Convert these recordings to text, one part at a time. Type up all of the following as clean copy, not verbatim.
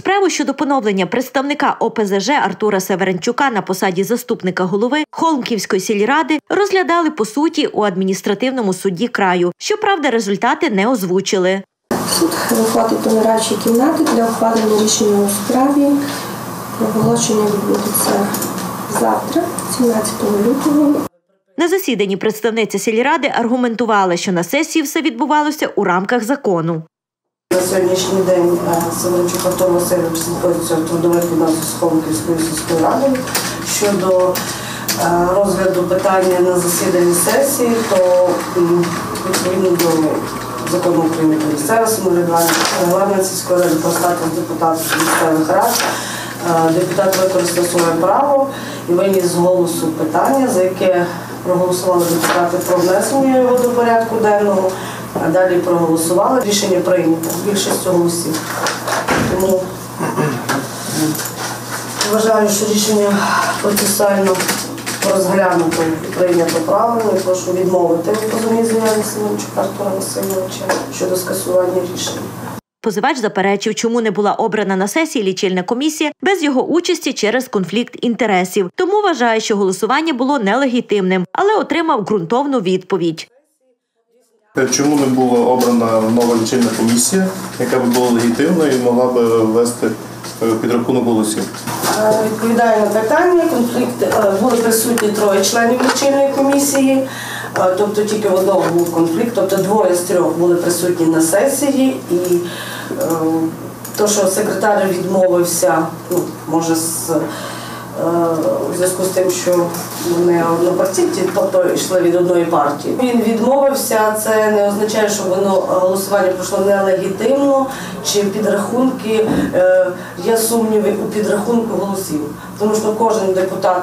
Справу щодо поновлення представника ОПЗЖ Артура Северенчука на посаді заступника голови Холмківської сільради розглядали по суті у адміністративному суді краю. Щоправда, результати не озвучили. Суд виходить до нарадчої кімнати для ухвалення рішення у справі. Оголошення відбудеться завтра, 17 лютого. На засіданні представниця сільради аргументувала, що на сесії все відбувалося у рамках закону. На сьогоднішній день Северенчук Артур Васильович знаходиться в трудових відносинах з Холмківською сільською радою. Щодо розгляду питання на засіданні сесії, то відповідно до закону України про місцеве самоврядування, регламент сільської ради про статус депутатів місцевих рад, депутат використав своє право і виніс з голосу питання, за яке проголосували депутати про внесення його до порядку денного, а далі проголосували. Рішення прийнято більшістю голосів. Тому вважаю, що рішення процесуально розглянуто і прийнято правильно. І прошу відмовити в позовній заяві Северенчука Артура Васильовича щодо скасування рішення. Позивач заперечив, чому не була обрана на сесії лічильна комісія без його участі через конфлікт інтересів. Тому вважає, що голосування було нелегітимним, але отримав ґрунтовну відповідь. Чому не була обрана нова лічильна комісія, яка б була легітимною і могла б вести підрахунок голосів? Відповідаю на питання. Були присутні 3 членів лічильної комісії, тобто тільки в одного був конфлікт, тобто 2 з 3 були присутні на сесії. І то, що секретар відмовився, може у зв'язку з тим, що вони однопартійці, тобто йшли від одної партії. Він відмовився, це не означає, що голосування пройшло нелегітимно, чи підрахунки, є сумніви у підрахунку голосів. Тому що кожен депутат,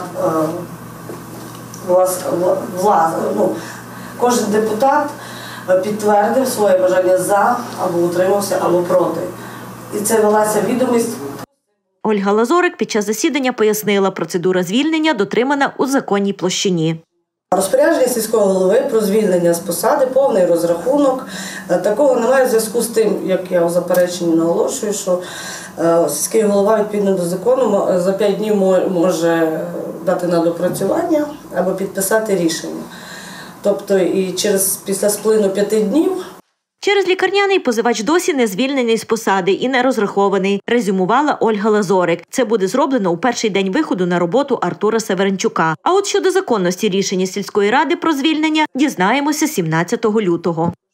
кожен депутат підтвердив своє бажання за, або утримався, або проти. І це велася відомість. Ольга Лазорик під час засідання пояснила, процедура звільнення дотримана у законній площині. Розпорядження сільського голови про звільнення з посади, повний розрахунок. Такого немає в зв'язку з тим, як я у запереченні наголошую, що сільський голова відповідно до закону за 5 днів може дати на допрацювання або підписати рішення. Тобто і після сплину 5 днів. Через лікарняний позивач досі не звільнений з посади і не розрахований, резюмувала Ольга Лазорик. Це буде зроблено у перший день виходу на роботу Артура Северенчука. А от щодо законності рішення сільської ради про звільнення дізнаємося 17 лютого.